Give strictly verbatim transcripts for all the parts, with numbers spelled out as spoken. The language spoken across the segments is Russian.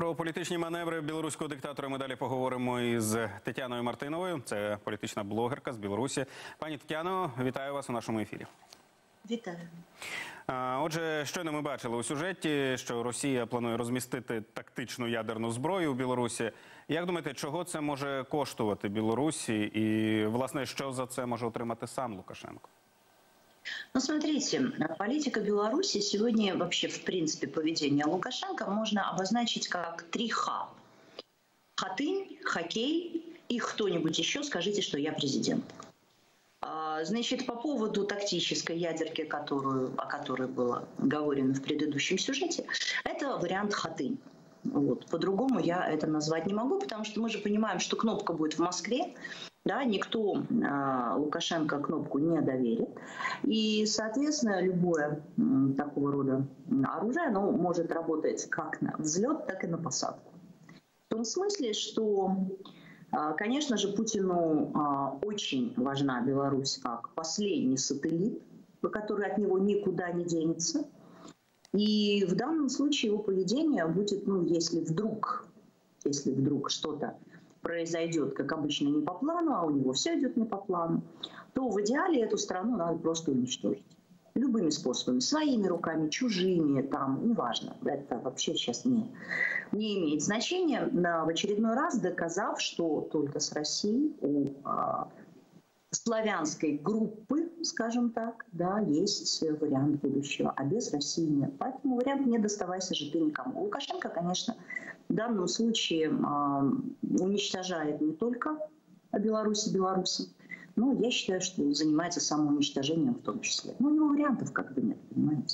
Про політичні маневри білоруського диктатора ми далі поговоримо із Тетяною Мартиновою. Це політична блогерка з Білорусі. Пані Тетяно, вітаю вас у нашому ефірі. Вітаю. Отже, щойно ми бачили у сюжеті, що Росія планує розмістити тактичну ядерну зброю у Білорусі. Як думаєте, чого це може коштувати Білорусі і, власне, що за це може отримати сам Лукашенко? Ну, смотрите, политика Беларуси сегодня, вообще, в принципе, поведение Лукашенко можно обозначить как три Х. Хатынь, хоккей и кто-нибудь еще скажите, что я президент. Значит, по поводу тактической ядерки, которую, о которой было говорено в предыдущем сюжете, это вариант хатынь. Вот. По-другому я это назвать не могу, потому что мы же понимаем, что кнопка будет в Москве. Да, никто э, Лукашенко кнопку не доверит. И, соответственно, любое э, такого рода оружие, оно может работать как на взлет, так и на посадку. В том смысле, что, э, конечно же, Путину э, очень важна Беларусь как последний сателлит, который от него никуда не денется. И в данном случае его поведение будет, ну, если вдруг, если вдруг что-то произойдет, как обычно, не по плану, а у него все идет не по плану, то в идеале эту страну надо просто уничтожить. Любыми способами, своими руками, чужими, там, неважно. Это вообще сейчас не, не имеет значения. В очередной раз доказав, что только с Россией у а, славянской группы, скажем так, да, есть вариант будущего, а без России нет. Поэтому вариант «не доставайся же ты никому». Лукашенко, конечно, в данном случае э, уничтожает не только Беларусь и белорусов, но я считаю, что занимается самоуничтожением в том числе. Но у него вариантов как бы нет, понимаете.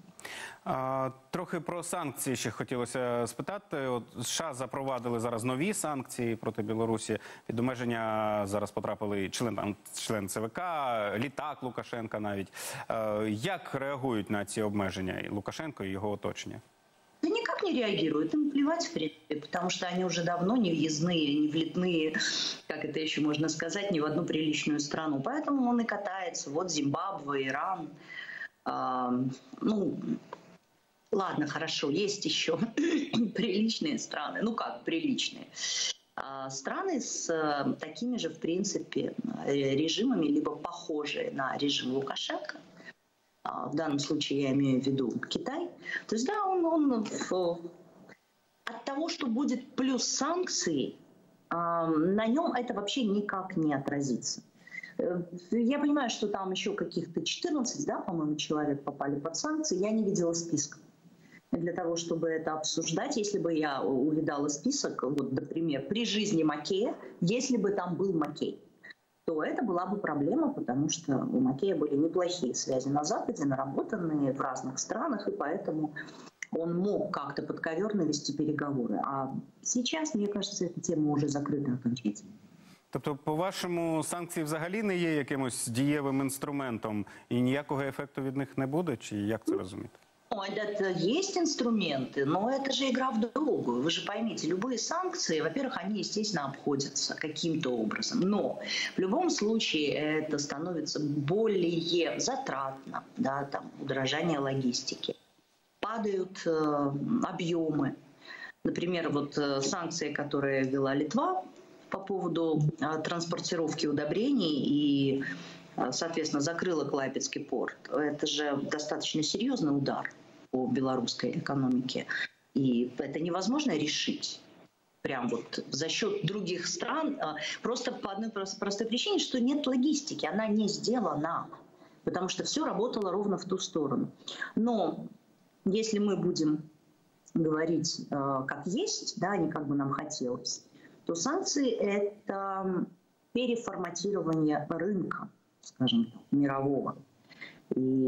А, трохи про санкції ще хотілося спитати. От США запровадили зараз нові санкції проти Білорусі. Під обмеження зараз потрапили член, член ЦВК, літак Лукашенка навіть. А, як реагують на ці обмеження Лукашенко і його оточення? Да никак не реагируют, им плевать в принципе, потому что они уже давно не въездные, не влетные, как это еще можно сказать, ни в одну приличную страну. Поэтому он и катается. Вот Зимбабве, Иран. А, ну, ладно, хорошо, есть еще приличные страны. Ну как приличные? А, страны с а, такими же, в принципе, режимами, либо похожие на режим Лукашенко. В данном случае я имею в виду Китай. То есть, да, он, он от того, что будет плюс санкции, на нем это вообще никак не отразится. Я понимаю, что там еще каких-то четырнадцать, да, по-моему, человек попали под санкции. Я не видела списка. Для того, чтобы это обсуждать, если бы я увидала список, вот, например, при жизни Макея, если бы там был Макей, то это была бы проблема, потому что у Макея были неплохие связи на Западе, наработанные в разных странах, и поэтому он мог как-то подковерно вести переговоры. А сейчас, мне кажется, эта тема уже закрыта окончательно. Тобто, по-вашому, санкції взагалі не є якимось дієвим інструментом і ніякого ефекту від них не буде? Чи як це розуміти? Это есть инструменты, но это же игра в долгую. Вы же поймите, любые санкции, во-первых, они, естественно, обходятся каким-то образом. Но в любом случае это становится более затратно, да, там, удорожание логистики. Падают э, объемы. Например, вот э, санкции, которые ввела Литва по поводу э, транспортировки удобрений и, э, соответственно, закрыла Клайпедский порт. Это же достаточно серьезный удар по белорусской экономике. И это невозможно решить прям вот за счет других стран, просто по одной простой причине, что нет логистики, она не сделана, потому что все работало ровно в ту сторону. Но если мы будем говорить как есть, да, не как бы нам хотелось, то санкции — это переформатирование рынка, скажем так, мирового. И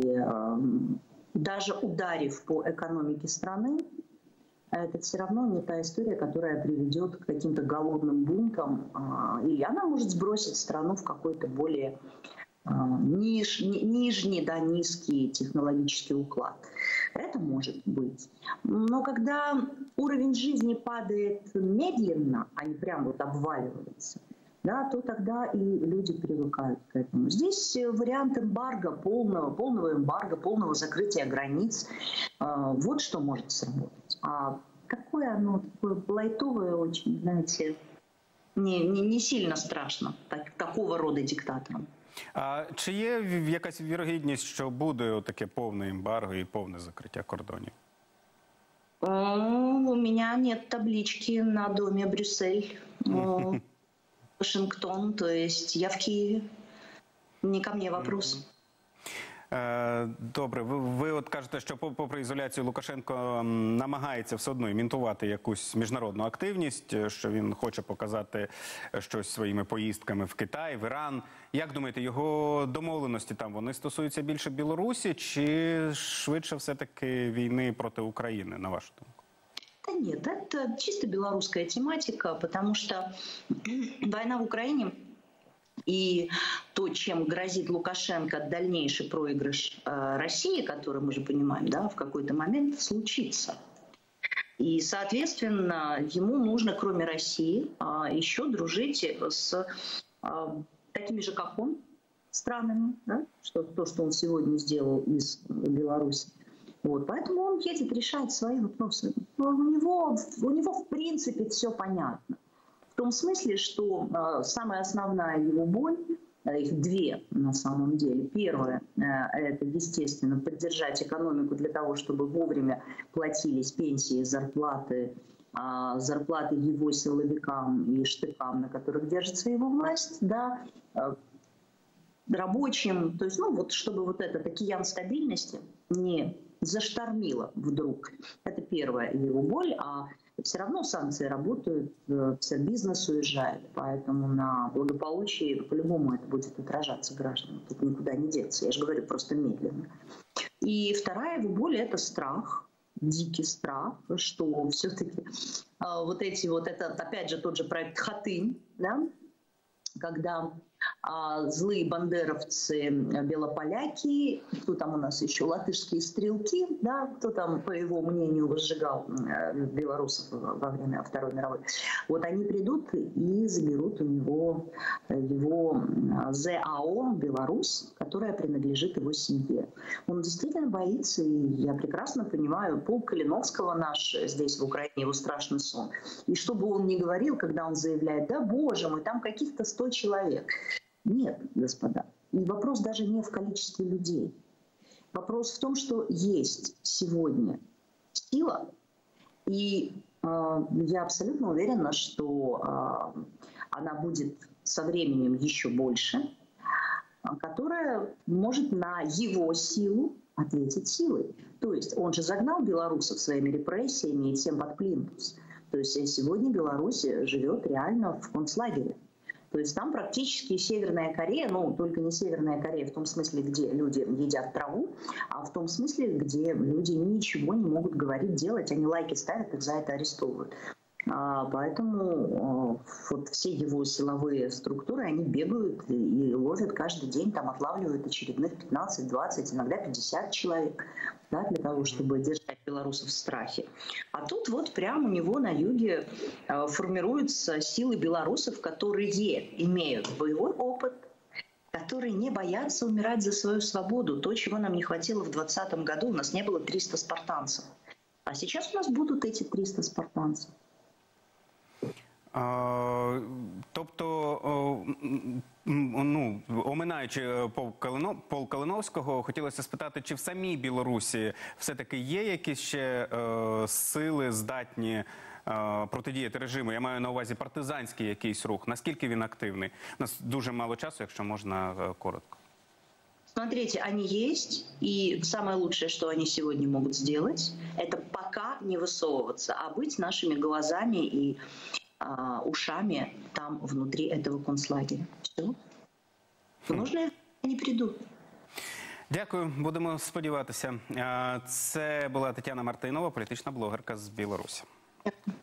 даже ударив по экономике страны, это все равно не та история, которая приведет к каким-то голодным бунтам, и она может сбросить страну в какой-то более ниж, нижний, да, низкий технологический уклад. Это может быть. Но когда уровень жизни падает медленно, а не прям вот обваливается, да, то тогда и люди привыкают к этому. Здесь вариант эмбарго, полного, полного эмбарго, полного закрытия границ. Вот что может сработать. А такое оно, такое лайтовое очень, знаете, не, не, не сильно страшно так, такого рода диктаторам. А чи є в- якась вірогідність, що буде таке повне ембарго і повне закриття кордонів? О, у меня нет таблички на доме Брюссель, о, Вашингтон, то есть я в Киеве. Не ко мне вопрос. Е, Добре, ви, ви от кажете, що по- попри ізоляцію Лукашенко м, намагається все одно імітувати якусь міжнародну активність, е, що він хоче показати е, щось своїми поїздками в Китай, в Іран. Як думаєте, його домовленості там, вони стосуються більше Білорусі чи швидше все-таки війни проти України, на вашу думку? Да нет, это чисто белорусская тематика, потому что война в Украине и то, чем грозит Лукашенко дальнейший проигрыш э, России, который, мы же понимаем, да, в какой-то момент случится. И, соответственно, ему нужно, кроме России, а, еще дружить с а, такими же, как он, странами, да, что, то, что он сегодня сделал из Беларуси. Вот, поэтому он едет решать свои вопросы. Но у него, у него в принципе все понятно. В том смысле, что э, самая основная его боль, э, их две на самом деле. Первое э, это, естественно, поддержать экономику для того, чтобы вовремя платились пенсии, зарплаты, э, зарплаты его силовикам и штыкам, на которых держится его власть, да, э, рабочим. То есть, ну вот, чтобы вот этот океан стабильности не заштормило вдруг. Это первая его боль, а все равно санкции работают, все бизнес уезжает, поэтому на благополучии по-любому это будет отражаться гражданам. Тут никуда не деться, я же говорю, просто медленно. И вторая его боль – это страх, дикий страх, что все-таки а, вот эти вот, это опять же тот же проект «Хатынь», да, когда а, злые бандеровцы, белополяки, кто там у нас еще, латышские стрелки, да, кто там, по его мнению, возжигал белорусов во время Второй мировой, вот они придут и заберут у него его ЗАО «Беларусь», которая принадлежит его семье. Он действительно боится, и я прекрасно понимаю, полк Калиновского наш здесь в Украине, его страшный сон. И что бы он ни говорил, когда он заявляет, да боже мой, там каких-то сто человек. Нет, господа. И вопрос даже не в количестве людей. Вопрос в том, что есть сегодня сила, и э, я абсолютно уверена, что э, она будет со временем еще больше, которая может на его силу ответить силой. То есть он же загнал белорусов своими репрессиями и всем под плинтус. То есть сегодня Беларусь живет реально в концлагере. То есть там практически Северная Корея, ну, только не Северная Корея в том смысле, где люди едят траву, а в том смысле, где люди ничего не могут говорить, делать, они лайки ставят, их за это арестовывают. А, поэтому а, вот все его силовые структуры, они бегают и, и ловят каждый день, там отлавливают очередных пятнадцать, двадцать, иногда пятьдесят человек, да, для того, чтобы держать белорусов в страхе. А тут вот прямо у него на юге а, формируются силы белорусов, которые имеют боевой опыт, которые не боятся умирать за свою свободу. То, чего нам не хватило в двадцатом году, у нас не было триста спартанцев. А сейчас у нас будут эти триста спартанцев. А, тобто, о, м, м, ну, оминаючи полк Калино- полк Калиновського, хотілося спитати, чи в самій Білорусі все-таки є якісь ще е, сили, здатні е, протидіяти режиму? Я маю на увазі партизанський якийсь рух. Наскільки він активний? У нас дуже мало часу, якщо можна е, коротко. Смотрите, они есть, и самое лучшее, что они сегодня могут сделать, это пока не высовываться, а быть нашими глазами и а, ушами там внутри этого концлагеря. Все. Нужно, они придут. Дякую, будемо сподіватися. Е, Це була Тетяна Мартинова, політична блогерка з Білорусі. Дякую.